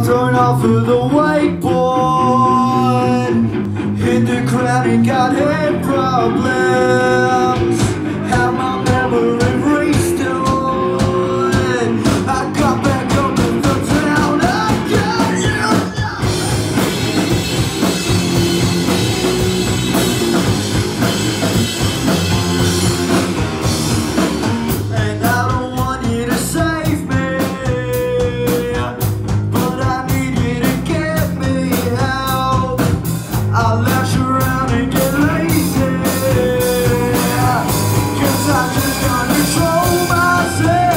thrown off of the wakeboard, hit the ground and got head problems. Had my memory restored, I got back up in the town again. And I don't want you to save me, but I need you to get me out. I'll lash around and get lazy, 'cause I just can't control myself.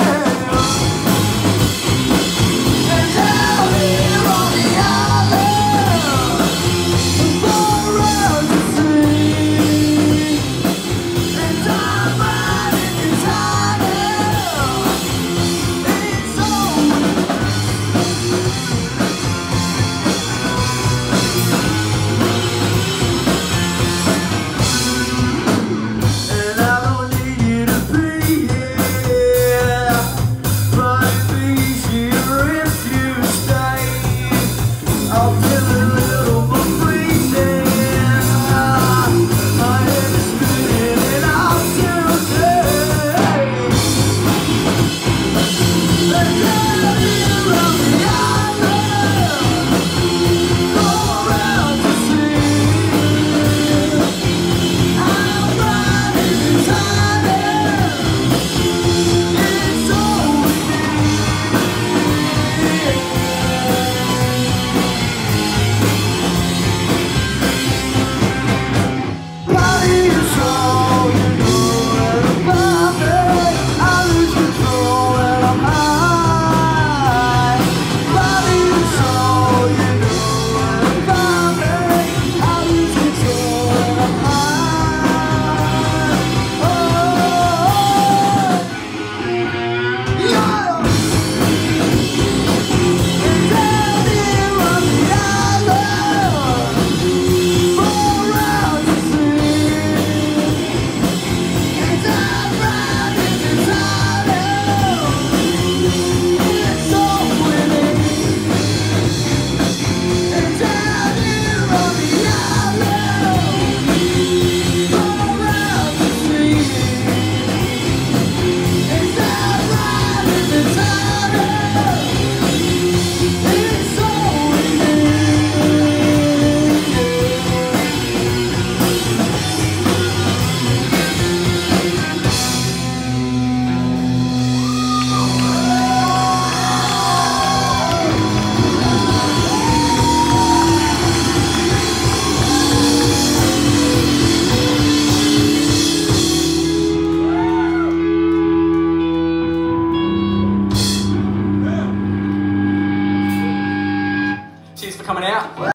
And down here on the island, far out to sea, and I'm riding this island. It's over. And I don't need you to be here, but it'd be easier if you stayed. I'll feel a little more freezing, my head is spinning and I'm tilted. And down here on the island, far out to sea, I'm riding this island. It's all we need. Body and soul, you know that about me. I lose control when I'm high. Body and soul, you know that about me. I lose control when I'm high. Oh, yeah. And down here on the island, far out to sea, and I'm riding this island. It's all we need. And down here on the island, far out to sea, and I'm riding this island. It's all we Cheers for coming out.